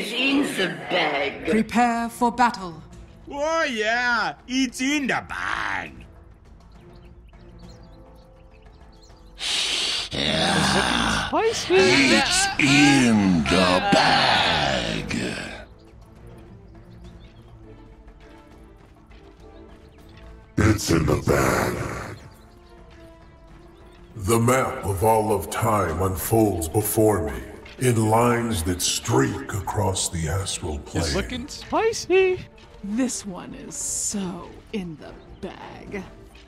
is in the bag. Prepare for battle. Oh yeah, it's in the bag. Spicy. It's in the bag. It's in the bag. The map of all of time unfolds before me in lines that streak across the astral plane. It's looking spicy. This one is so in the bag.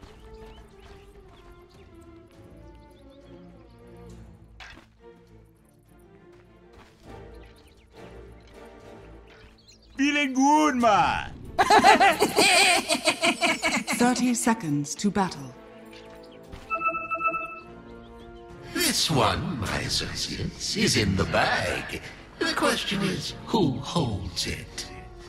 Feeling good, man. 30 seconds to battle. This one, my associates, is in the bag. The question is, who holds it?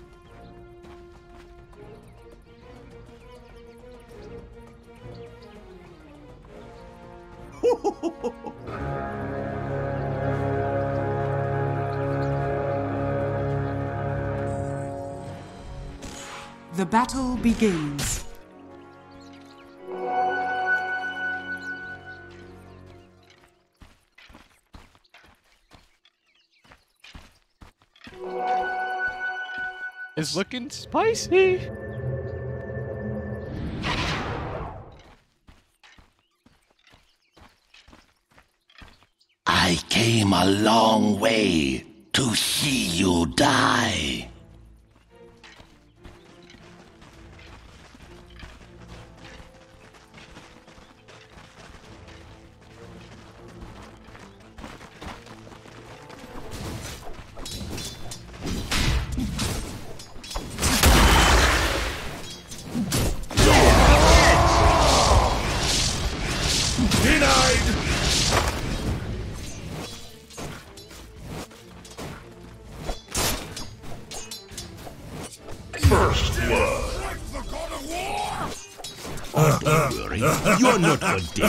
The battle begins. It's looking spicy. I came a long way to see you die. First blood. Oh, don't worry. You're not contagious.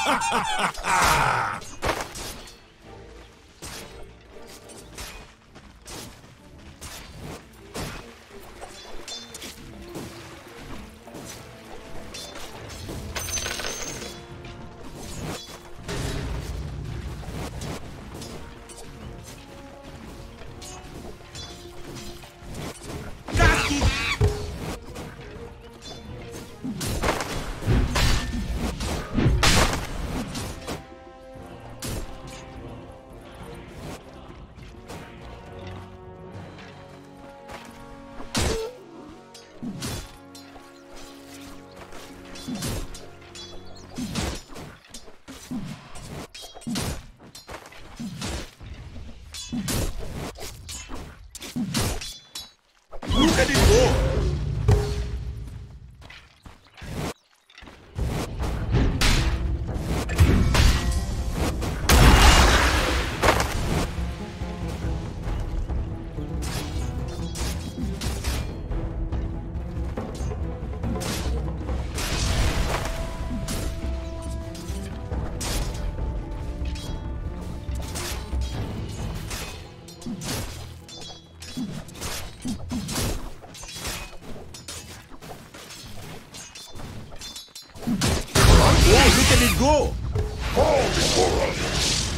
Look at it go! Oh, look at it go! Fall before us.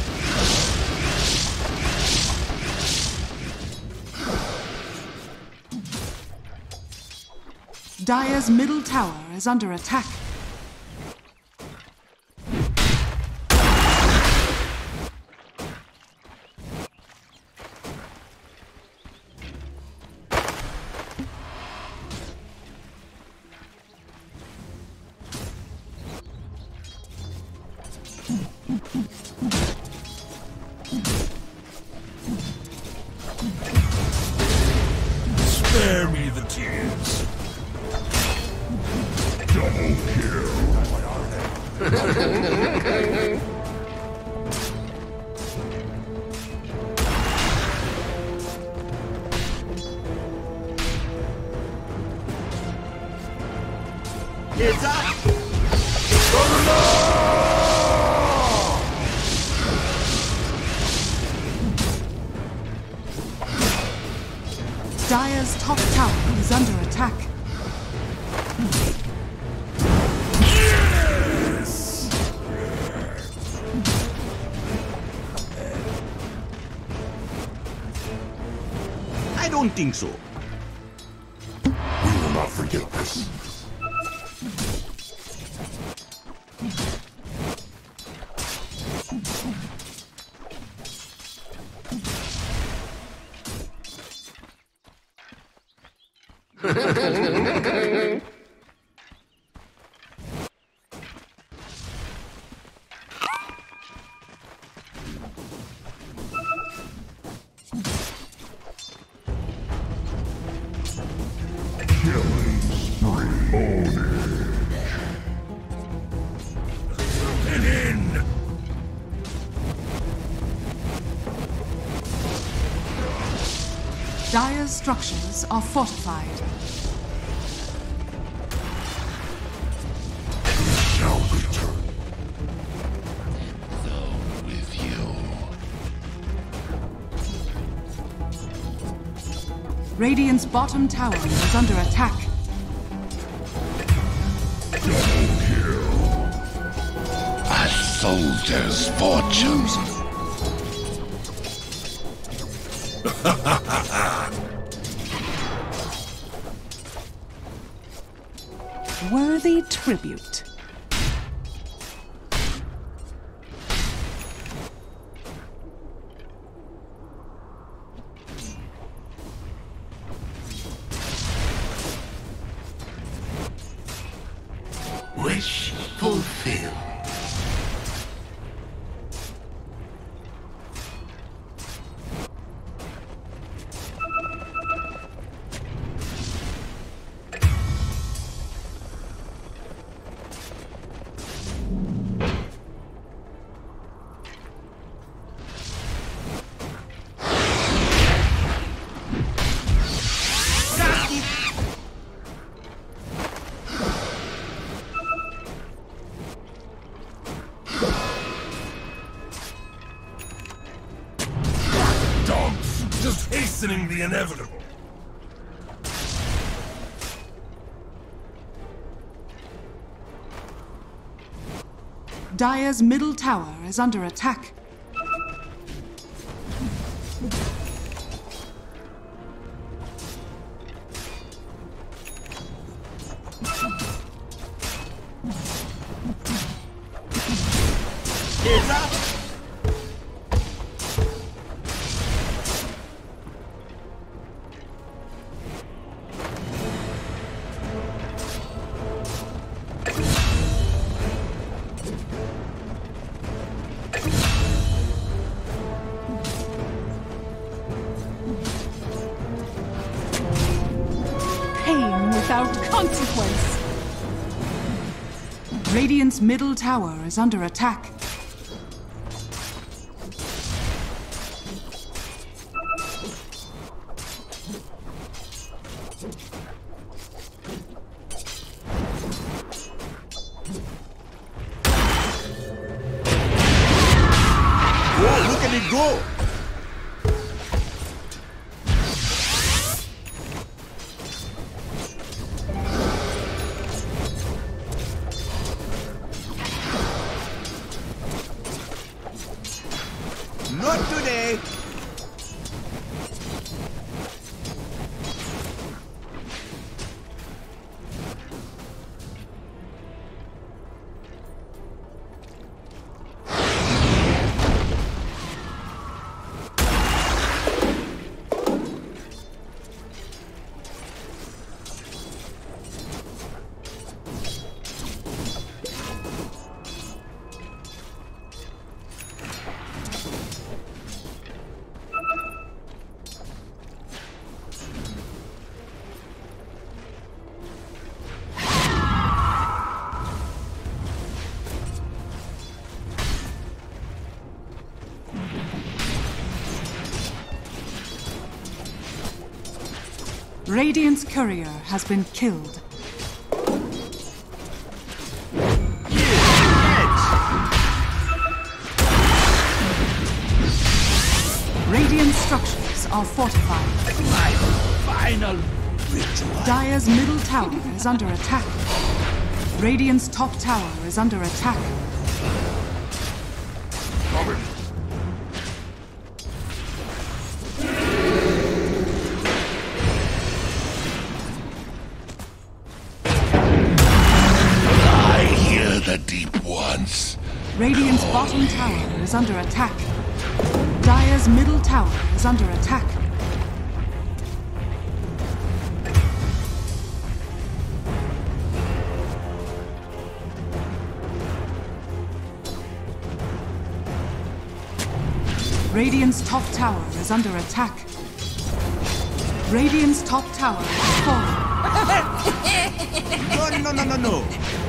Dire's middle tower is under attack. Spare me the tears. Double kill. It's up! Dire's top tower is under attack. I don't think so. We will not forget this. Dire's structures are fortified. Shall return. With you. Radiant's bottom tower is under attack. A soldier's fortunes. Worthy tribute. Wish fulfilled. Just hastening the inevitable. Dire's middle tower is under attack. Pain without consequence. Radiant's middle tower is under attack. Whoa, look at it go! Not today! Radiant's courier has been killed. Radiant structures are fortified. final ritual. Dire's middle tower is under attack. Radiant's top tower is under attack. I hear the deep ones. Radiant's bottom tower is under attack. Dire's middle tower is under attack. Radiant's top tower is under attack. Radiant's top tower is falling. No.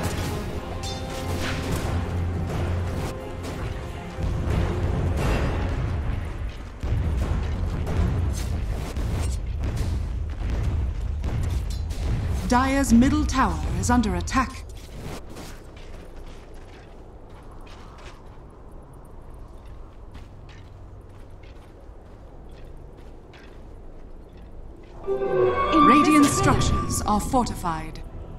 Dire's middle tower is under attack. Radiant structures are fortified.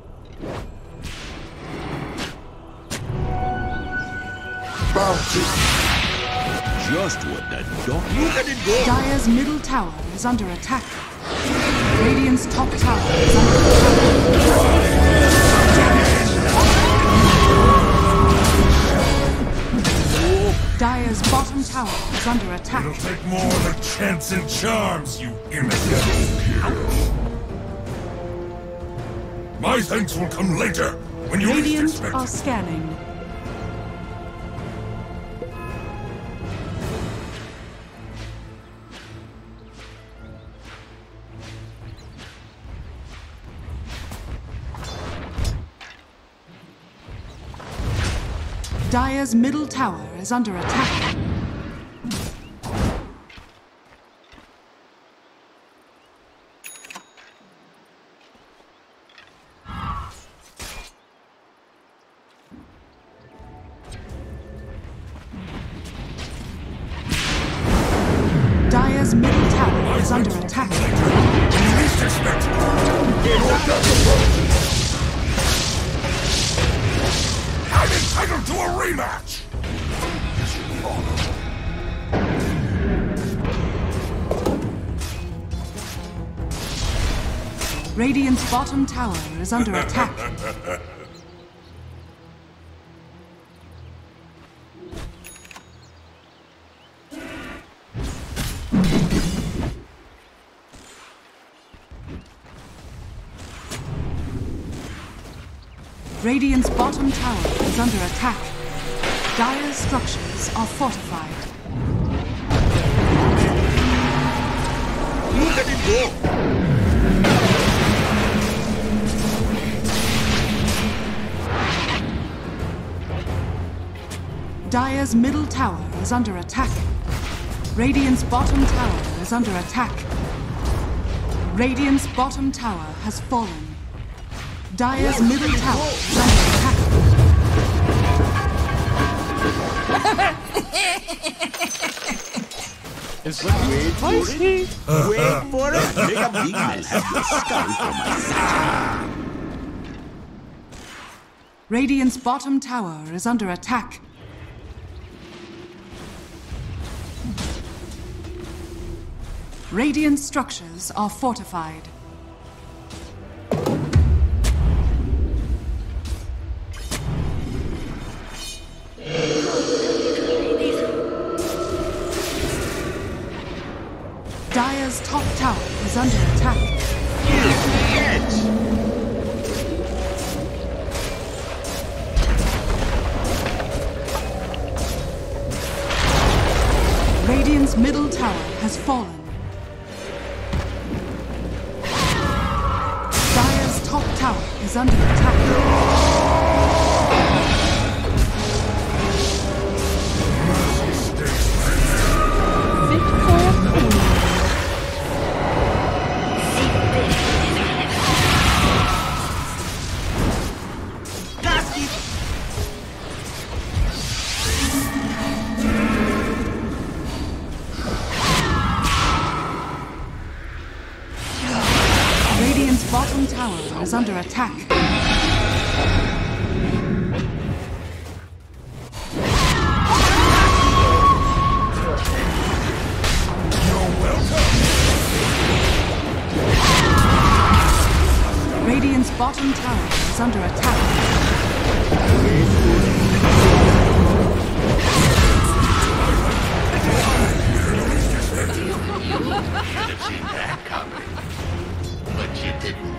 Just what the dog. Look at it go. Dire's middle tower is under attack. Radiant's top tower is under attack. Dire's bottom tower is under attack. It'll take more than chance and charms, you imbecile. My thanks will come later, when you least Radiant expect are it. scanning. Dire's middle tower is under attack. Dire's middle tower is under attack. You least expect it. I'm entitled to a rematch! Radiant's bottom tower is under attack. Radiant's bottom tower is under attack. Dire's structures are fortified. Look at it go. Dire's middle tower is under attack. Radiant's bottom tower is under attack. Radiant's bottom tower has fallen. Dire's middle tower is under attack. It's looking spicy. Wait for it. Make a big I'll have your skull for my satchel. Radiant's bottom tower is under attack. Radiant structures are fortified. Dire's top tower is under attack. Radiant's middle tower has fallen. Dire's top tower is under attack. bottom tower is under attack. Radiant's bottom tower is under attack. Should have seen that coming. But you didn't.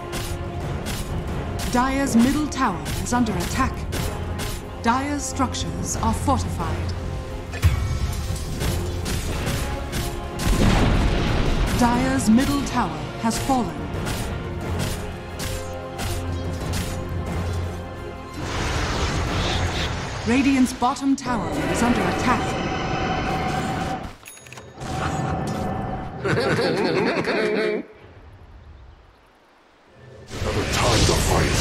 Dire's middle tower is under attack. Dire's structures are fortified. Dire's middle tower has fallen. Radiant's bottom tower is under attack. Another time to fight.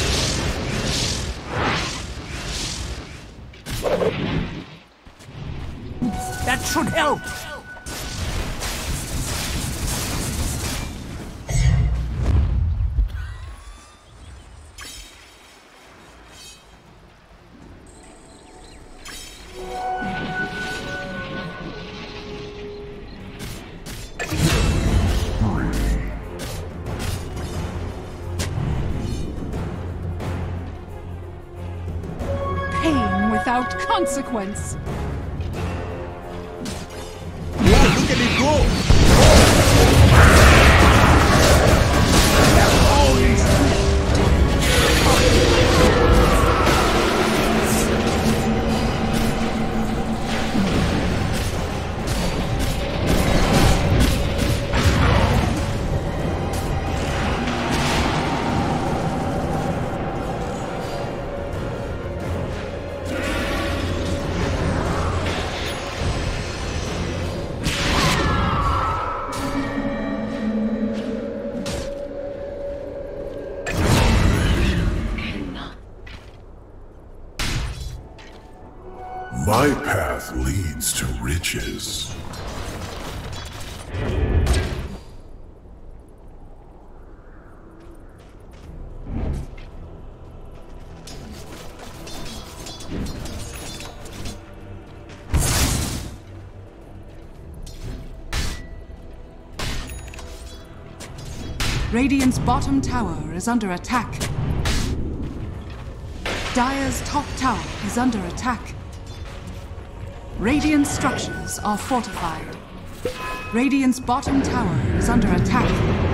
That should help. Pain without consequence. Wow, look at it go! My path leads to riches. Radiant's bottom tower is under attack. Dire's top tower is under attack. Radiant structures are fortified. Radiant's bottom tower is under attack.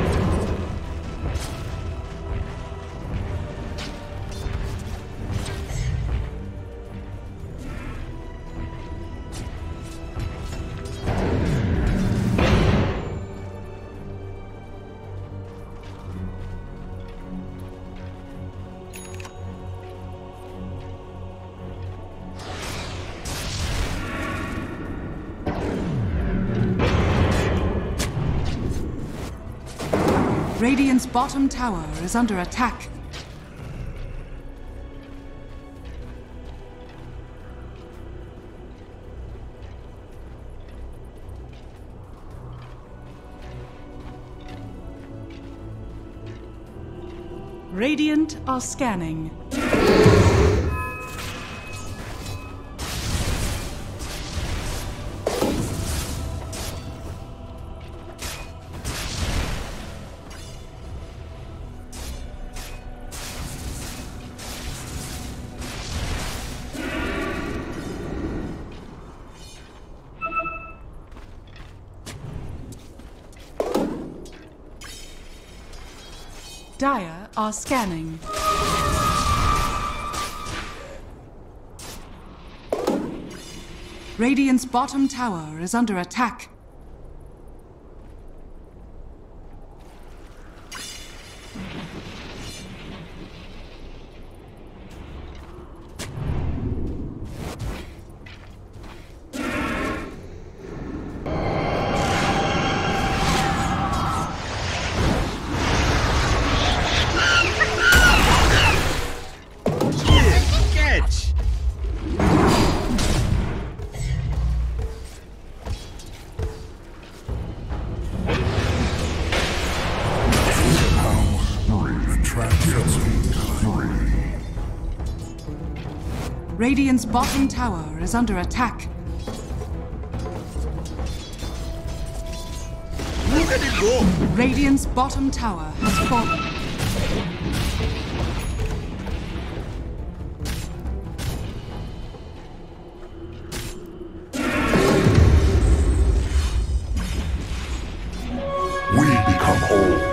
Radiant's bottom tower is under attack. Radiant are scanning. Dire are scanning. Radiant's bottom tower is under attack. Radiant's bottom tower is under attack. Look at it go! Radiant's bottom tower has fallen. We become whole.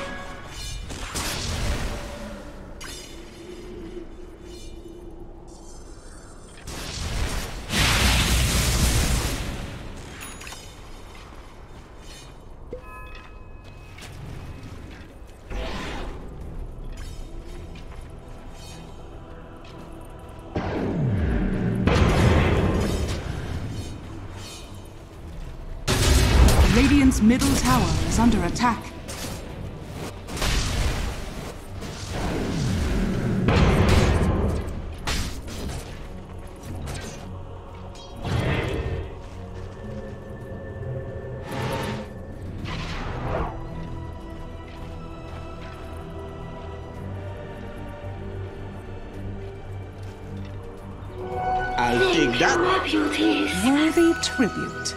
Radiant's middle tower is under attack. I'll take that. Worthy tribute.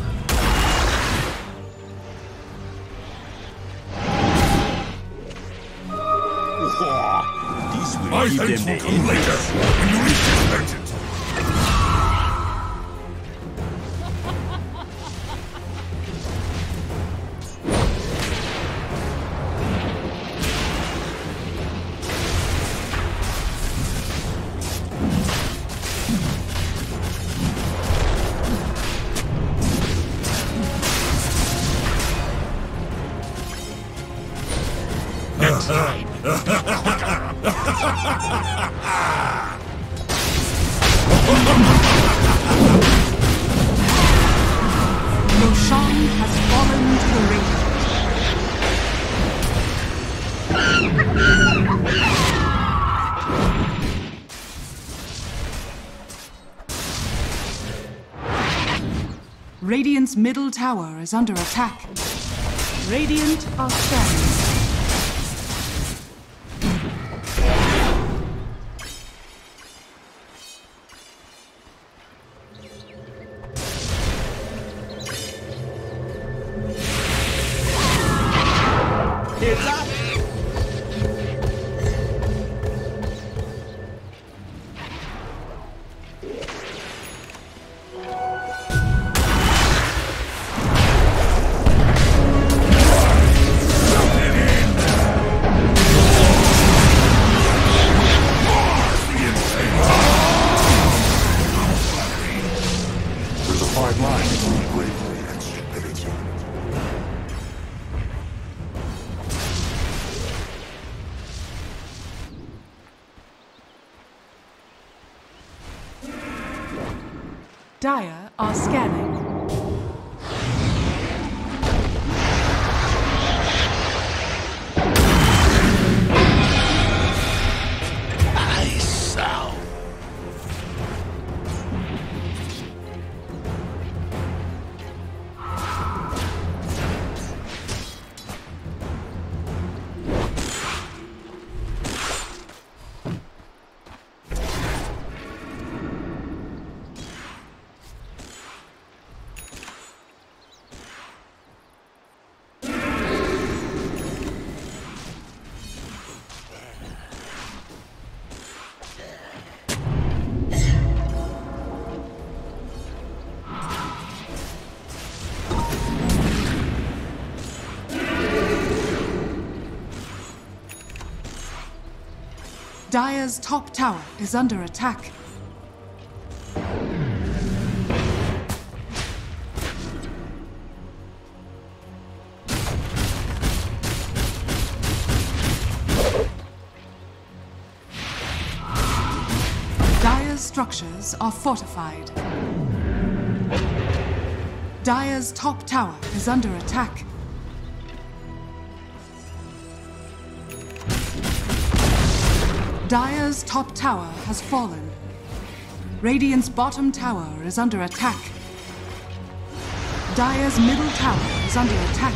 This will My give thanks them will the come later, when you least expect it. Roshan has fallen to the Radiant. Radiant's middle tower is under attack. Radiant are scanning. Heads up! There's a fine line between bravery and stupidity. Dire are scanning. I sound. Dire's top tower is under attack. Dire's structures are fortified. Dire's top tower is under attack. Dire's top tower has fallen. Radiant's bottom tower is under attack. Dire's middle tower is under attack.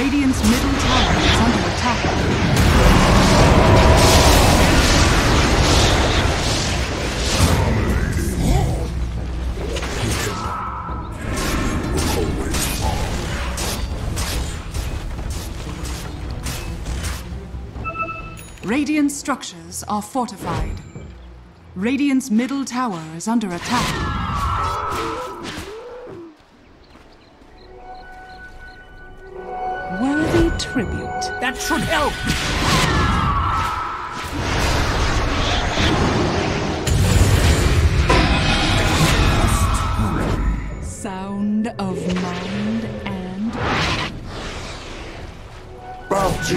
Radiant's middle tower is under attack. Radiant structures are fortified. Radiant's middle tower is under attack. Worthy tribute. That should help! Sound of mind and Bounty!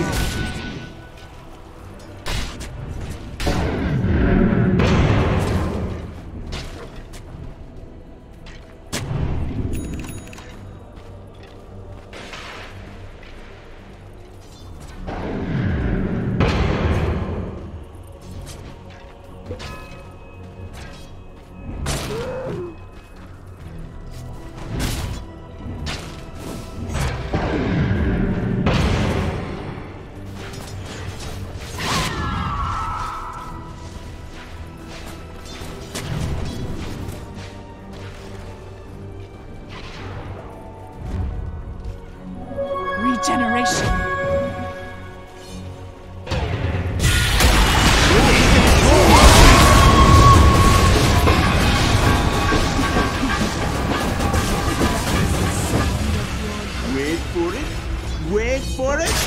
regeneration. Wait for it. Wait for it.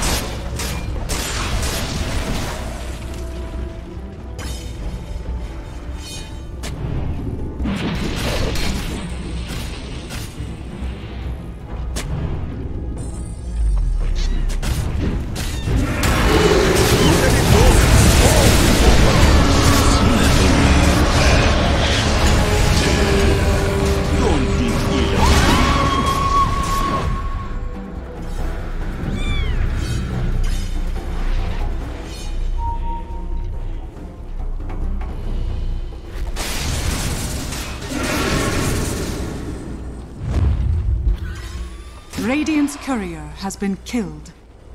Radiant's courier has been killed.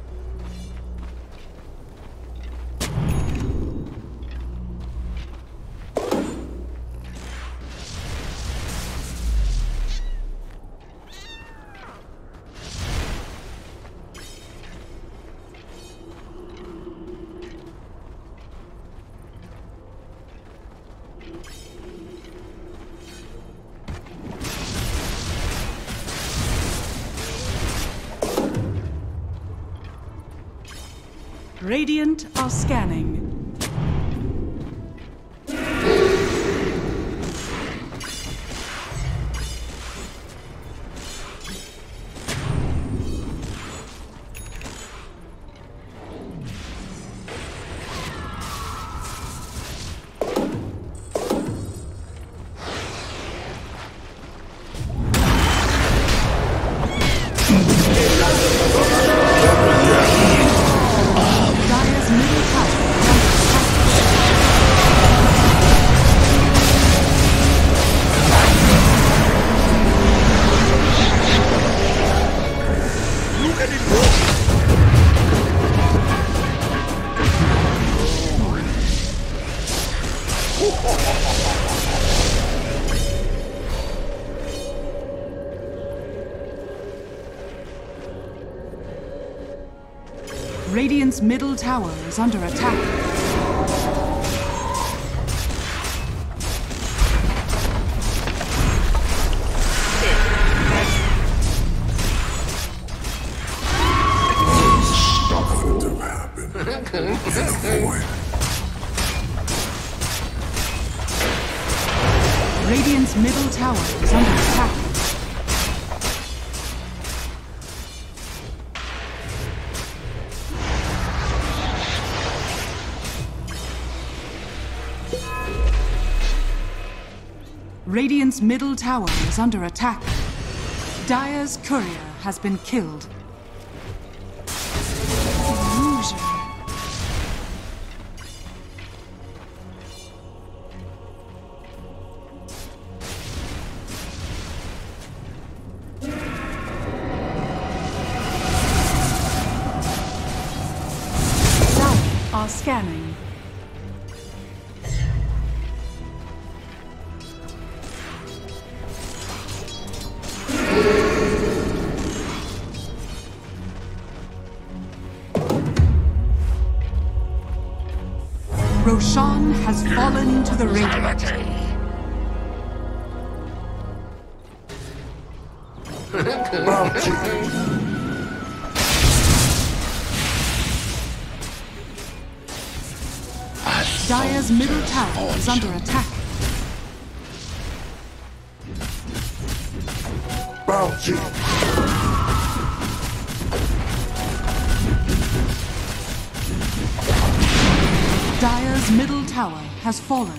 Radiant are scanning. Radiant's middle tower is under attack. Nothing to happen. Avoid. Radiant's middle tower is under attack. Radiant's middle tower is under attack. Dire's courier has been killed. Illusion. Scanning. Roshan has fallen to the Radiant. Dire's middle tower is under attack. Bounty! Dire's middle tower has fallen.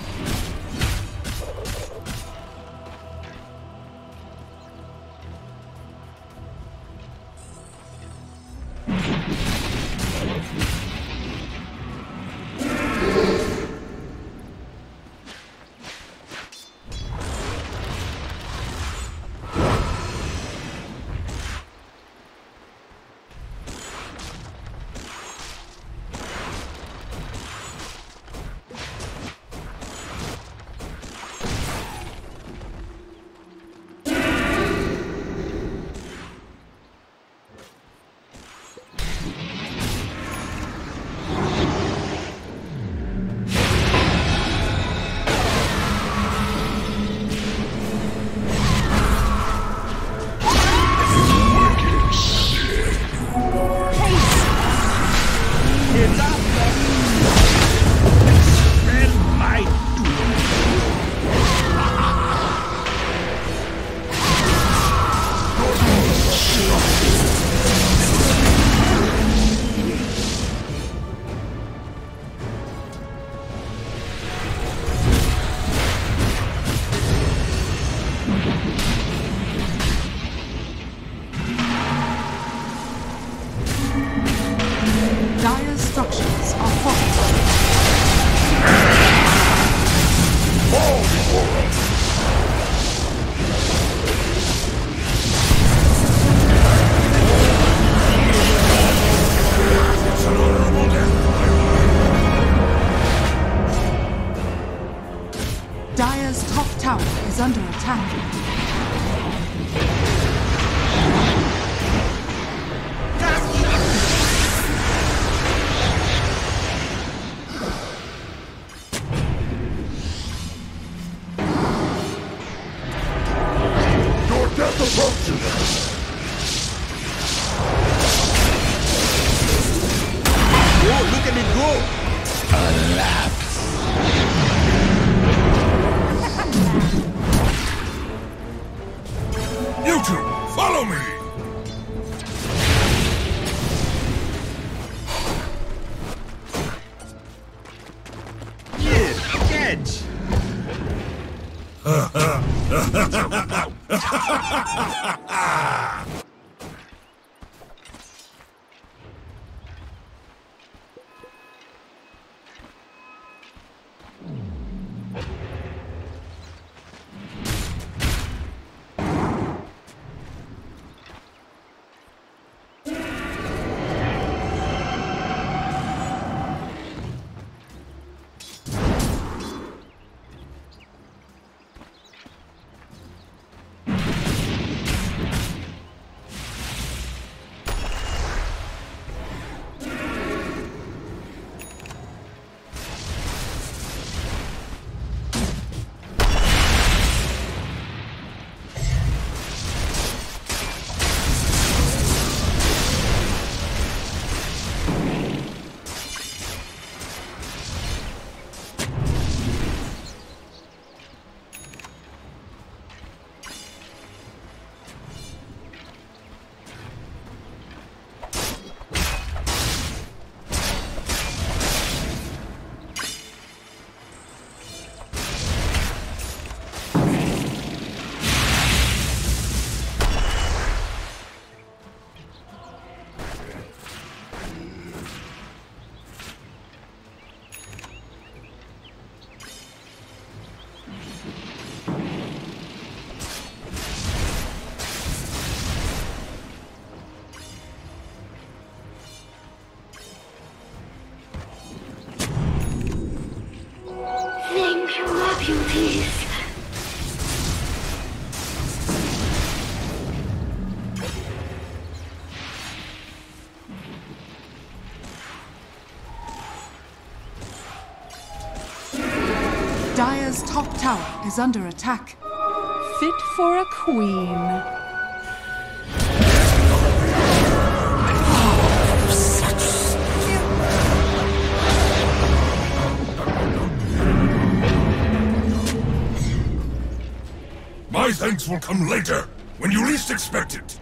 Dire's structures are fortified. Dire's top tower is under attack. Oh, look at it go! You two, follow me! Catch! beauties. Dire's top tower is under attack. Fit for a queen. My thanks will come later, when you least expect it.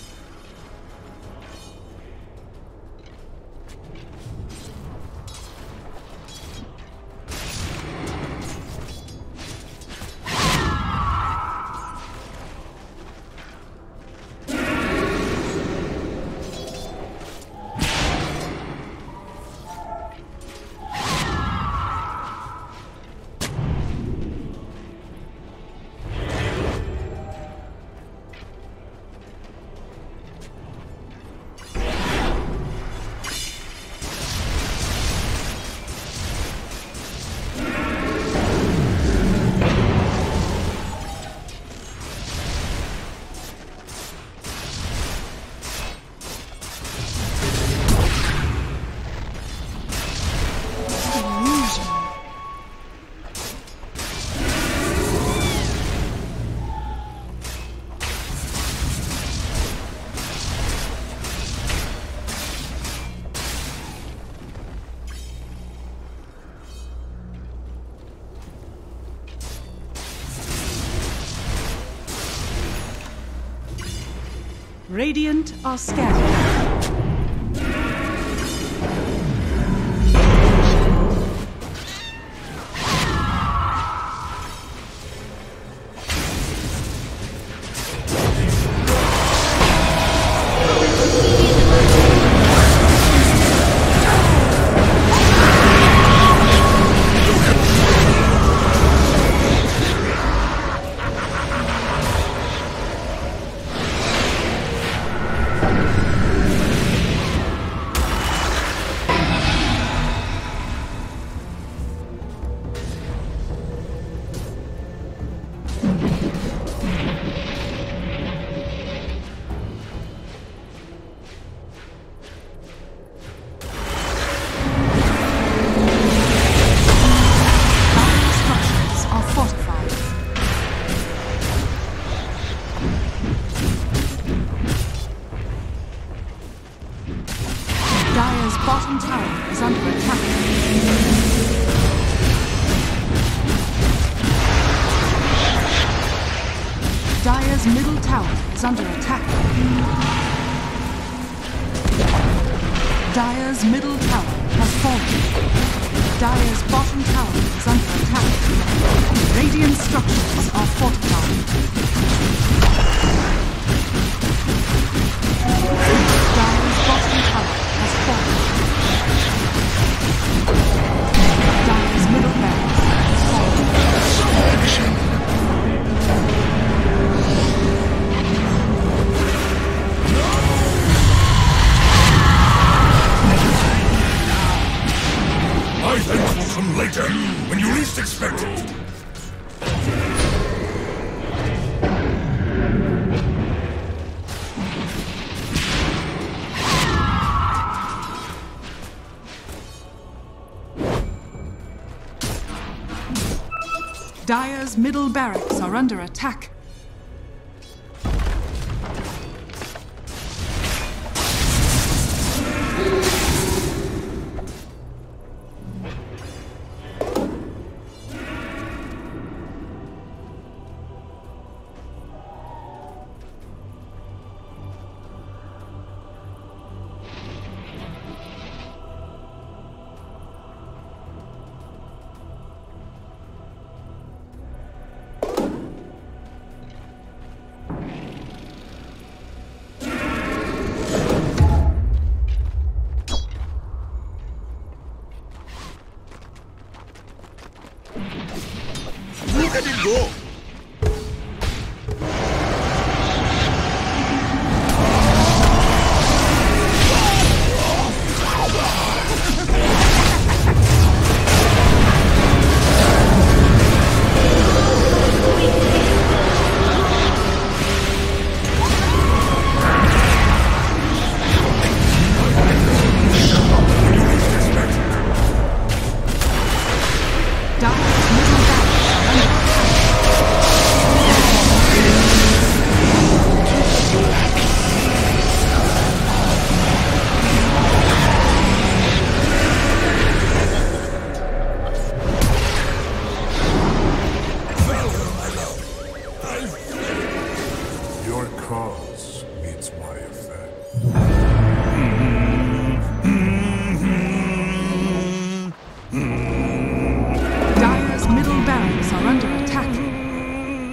Radiant are scattered. Dire's bottom tower is under attack. Dire's middle tower is under attack. Dire's middle tower has fallen. Dire's bottom tower is under attack. Radiant structures are fortified. Dire's bottom tower has fallen. Dire's middle barracks has fallen. My thanks will come later, when you least expect it. Dire's middle barracks are under attack. Look at it go!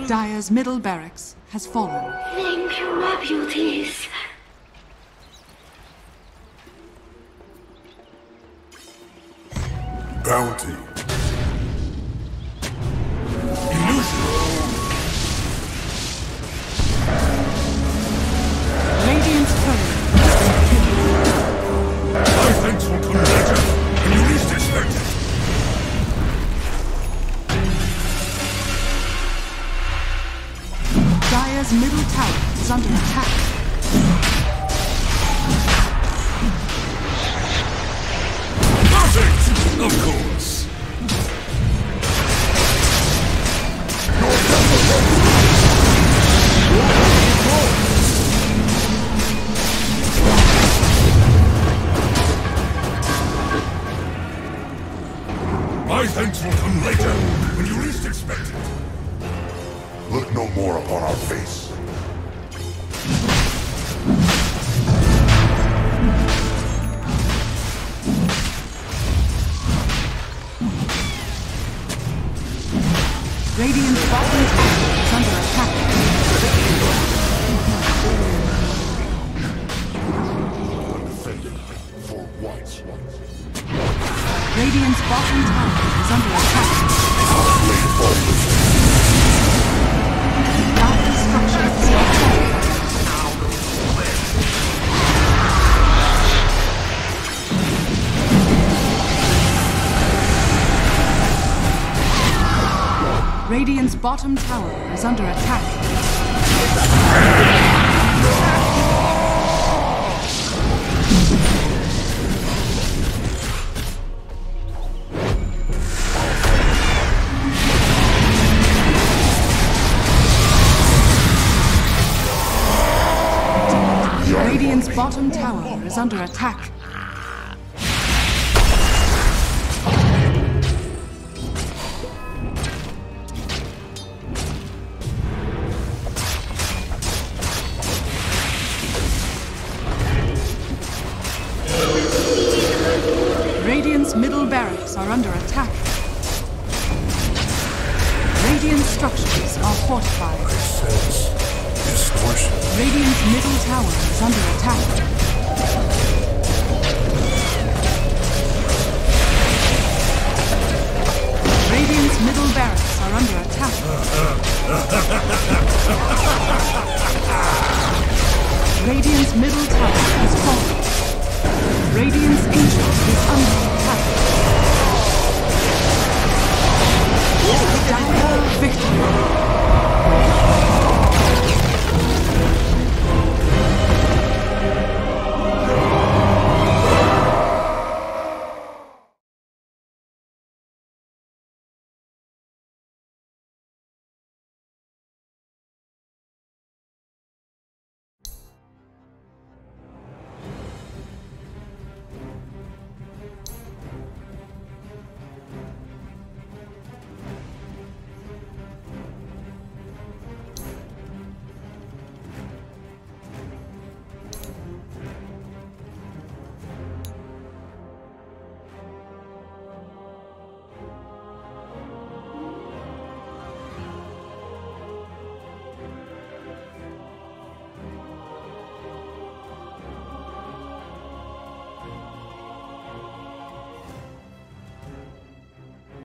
Dire's middle barracks has fallen. Thank you, my beauties. Bounty. Radiant's courier My thanks will come later, when you least expect it. Dire's middle tower is under attack. Perfect! Of course. My thanks will come later, when you least expect it. Look no more upon our face. Radiant's bottom tower is under attack. For once. Radiant's bottom tower is under attack. Dire structures are falling. Radiant's bottom tower is under attack. Radiant's bottom tower is under attack. Radiant's middle barracks are under attack. Radiant structures are fortified. I sense distortion. Radiant's middle tower is under attack. Radiant's middle barracks are under attack. Radiant's middle tower has fallen. Radiant's ancient is under